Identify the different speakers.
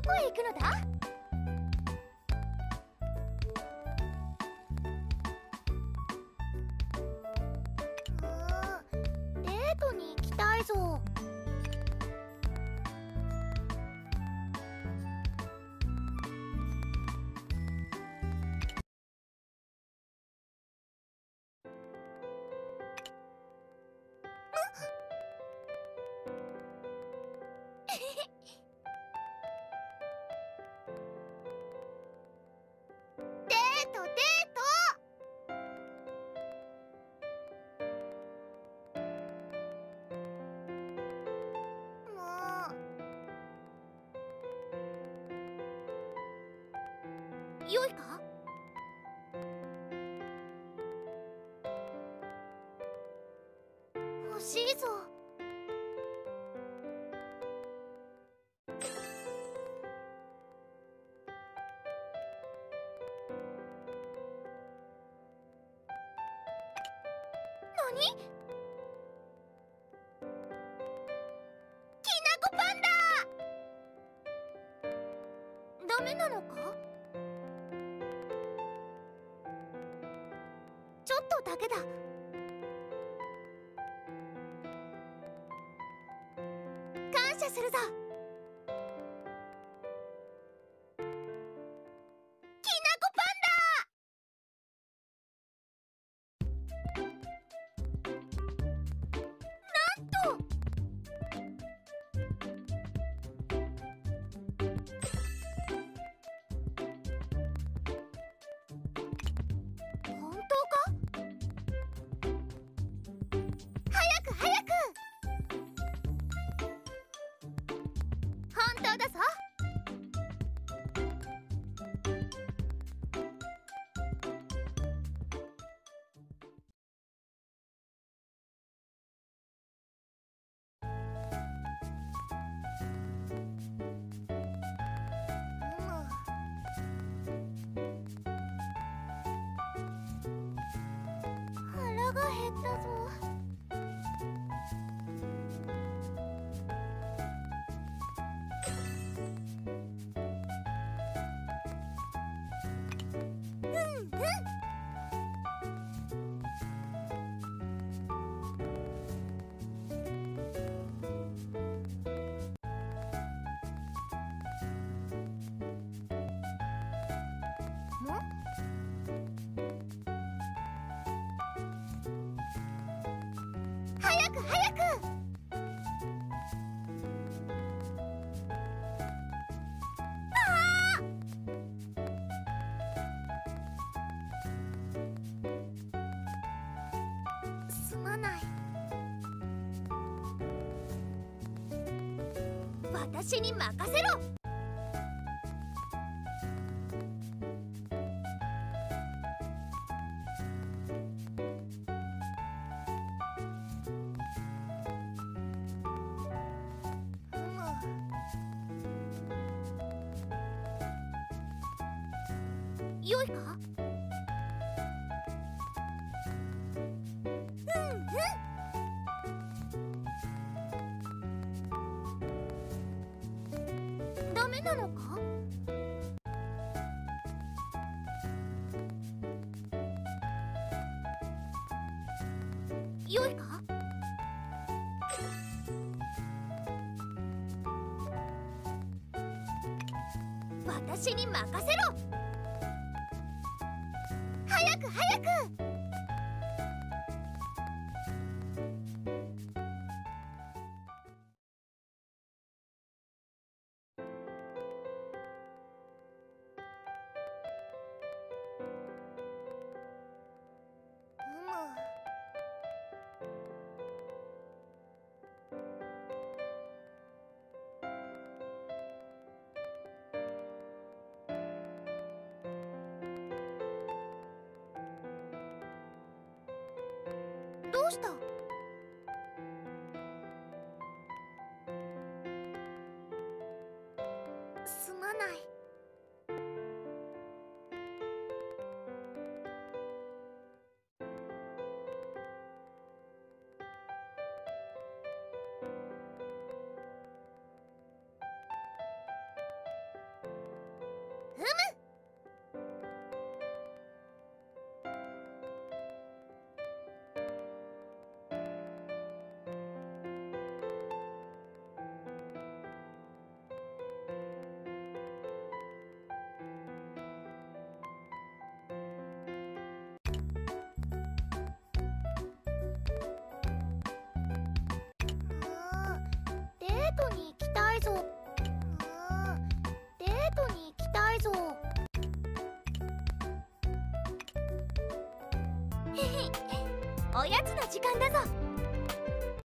Speaker 1: こへ行くのだ？デートに行きたいぞ。デートデート。もうよいか？欲しいぞ。何？きなこパンダ！ダメなのか？ちょっとだけだ。感謝するぞ。きなこパンダ！なんと本当か？早く早く！本当だぞ。腹が減ったぞ。早く早く！すまない。私に任せろ。よいか？ダメなのか？よいか？私に任せろ。早く早く！どうした？すまない。 おやつの時間だぞ。